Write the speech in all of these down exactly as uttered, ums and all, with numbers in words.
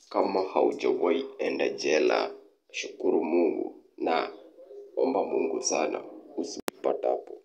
Kama haujawahi enda jela, shukuru Mungu na omba Mungu sana usipatapo.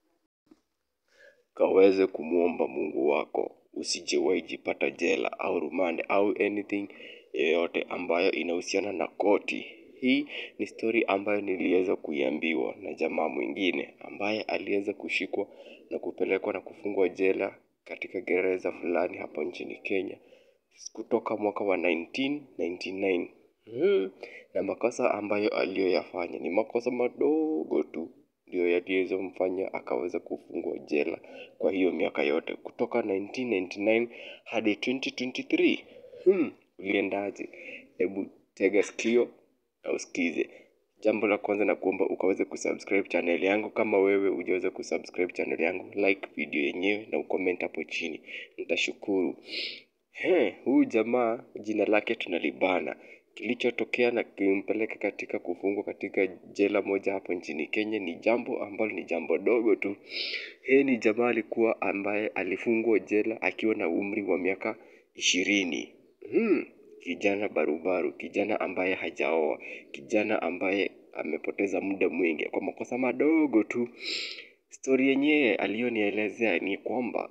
Kaweze kumuomba Mungu wako usijewahi jipata jela au rumande au anything yoyote ambayo inahusiana na koti. Hii ni story ambayo niliweza kuiambiwa na jamaa mwingine ambaye aliweza kushikwa na kupelekwa na kufungwa jela katika gereza fulani hapa nchini Kenya kutoka mwaka wa nineteen ninety-nine. Hmm. Na makosa ambayo aliyoyafanya ni makosa madogo tu ndio yaliweza mfanya akaweza kufungwa jela kwa hiyo miaka yote kutoka nineteen ninety-nine hadi twenty twenty-three. Hmm. Uliendaje? Hebu tega sikio na usikize. Jambo la kwanza na kuomba ukaweze kusubscribe channel yangu kama wewe hujaweza kusubscribe channel yangu, like video yenyewe na ucomment hapo chini. Nitashukuru. He, huyu jamaa jina lake tunalibana. Kilichotokea na kimpeleka katika kufungwa katika jela moja hapo nchini Kenya ni jambo ambalo ni jambo dogo tu. He, ni jamaa alikuwa ambaye alifungwa jela akiwa na umri wa miaka ishirini. Hmm. Kijana barubaru, kijana ambaye hajaoa, kijana ambaye amepoteza muda mwingi kwa makosa madogo tu. Story yenyewe aliyonielezea ni kwamba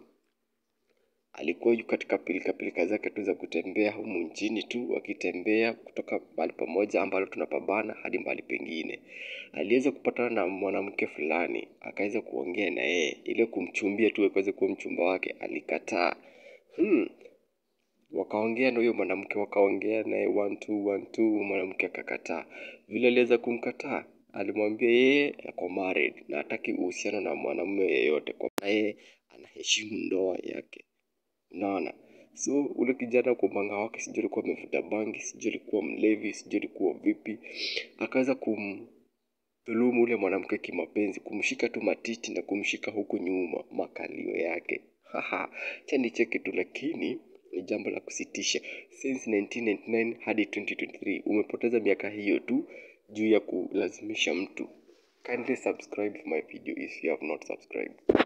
alikuwa yu katika pilika pilika zake tu za kutembea humu nchini tu, wakitembea kutoka mahali pamoja ambalo tunapabana hadi mahali pengine. Aliweza kupatana na mwanamke fulani, akaweza kuongea na yeye, ile kumchumbia tu akaweze kuwa mchumba wake, alikataa. Hmm. Wakaongea na huyo mwanamke, wakaongea naye one two one two, mwanamke akakataa. Vile aliweza kumkataa, alimwambia yeye ako married na hataki uhusiano na mwanamume yeyote, kwa maana yeye anaheshimu ndoa yake. Unaona? So ule kijana kwa upanga wake, sijui alikuwa amevuta bangi, sijui alikuwa mlevi, sijui alikuwa vipi, akaweza kumdhulumu ule mwanamke kimapenzi, kumshika tu matiti na kumshika huku nyuma makalio yake. Haha, acha nicheke tu, lakini ni jambo la kusitisha. Since nineteen ninety-nine hadi twenty twenty-three umepoteza miaka hiyo tu juu ya kulazimisha mtu. Kindly subscribe my video if you have not subscribed.